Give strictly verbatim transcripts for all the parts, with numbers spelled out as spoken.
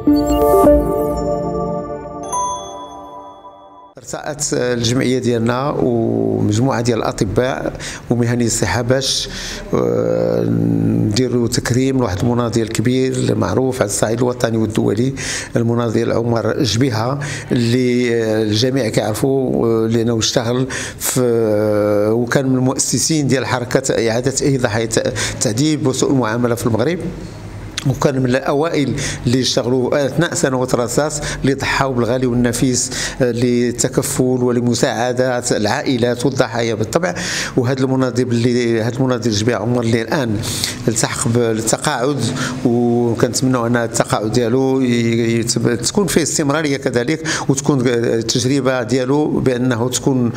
ارتأت الجمعيه ديالنا ومجموعه ديال الاطباء ومهني الصحه باش نديروا تكريم لواحد المناضل الكبير معروف على الصعيد الوطني والدولي، المناضل عمر جبيهه، اللي الجميع كيعرفوا لانه اشتغل في وكان من المؤسسين ديال حركه اعاده تاهيل ضحايا التعذيب وسوء المعامله في المغرب، وكان من الاوائل اللي اشتغلوا اثناء سنوات الرصاص اللي ضحاوا بالغالي والنفيس للتكفل ولمساعده العائلات والضحايا بالطبع. وهذا المناضل اللي هذا المناضل جبيهه عمر اللي الان التحق بالتقاعد، وكنتمنوا ان التقاعد ديالو تكون فيه استمراريه كذلك، وتكون التجربه ديالو بانه تكون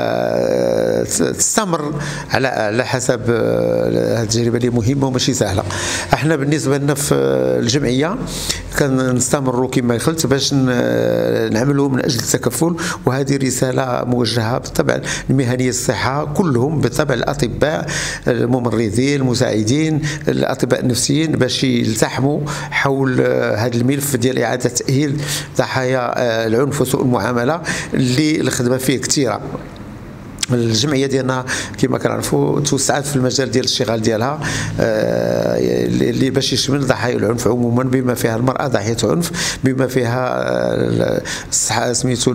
تستمر على على حسب هذه التجربه اللي مهمه وماشي سهله. احنا بالنسبه لنا في الجمعيه كنستمروا كما قلت باش نعملوا من اجل التكفل، وهذه رساله موجهه بالطبع لمهني الصحه كلهم بالطبع، الاطباء الممرضين المساعدين الاطباء النفسيين، باش يلتحموا حول هذا الملف ديال اعاده تاهيل ضحايا العنف وسوء المعامله اللي الخدمه فيه كثيره. الجمعيه ديالنا كما كنعرفوا توسعت في المجال ديال الاشتغال ديالها اللي باش يشمل ضحايا العنف عموما، بما فيها المراه ضحيه عنف، بما فيها سميتو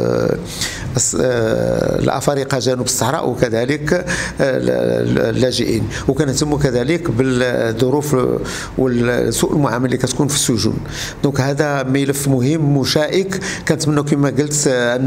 الافارقه جنوب الصحراء، وكذلك اللاجئين، وكنهتموا كذلك بالظروف والسوء المعامله اللي كتكون في السجون. دونك هذا ملف مهم مشائك، كنتمنوا كما قلت ان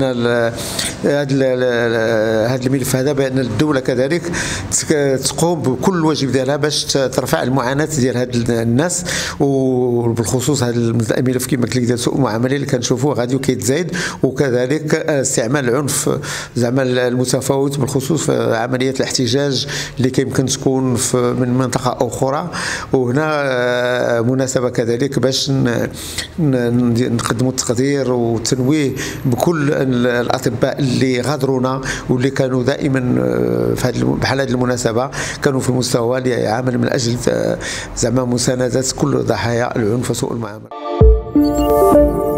هذا الملف هذا بان الدوله كذلك تقوم بكل الواجب ديالها باش ترفع المعاناه ديال هاد الناس، وبالخصوص هذا الملف كما قلت لك ديال سوء المعامله اللي كنشوفوه غادي كيتزايد، وكذلك استعمال العنف زعما المتفاوت بالخصوص في عمليات الاحتجاج اللي كيمكن تكون في من منطقه اخرى. وهنا مناسبه كذلك باش نقدموا التقدير والتنويه بكل الاطباء اللي غادرونا واللي كانوا دائما في هذه بحال هذه المناسبه كانوا في المستوى لعمل من اجل زعما مسانده كل ضحايا العنف وسوء المعامله.